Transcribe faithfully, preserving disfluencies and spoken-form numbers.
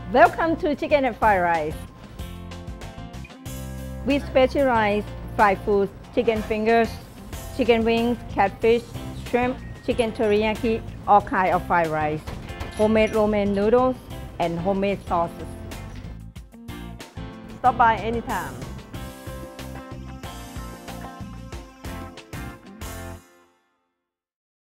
Welcome to Chicken and Fried Rice. We specialize fried foods, chicken fingers, chicken wings, catfish, shrimp, chicken teriyaki, all kinds of fried rice, homemade romaine noodles, and homemade sauces. Stop by anytime.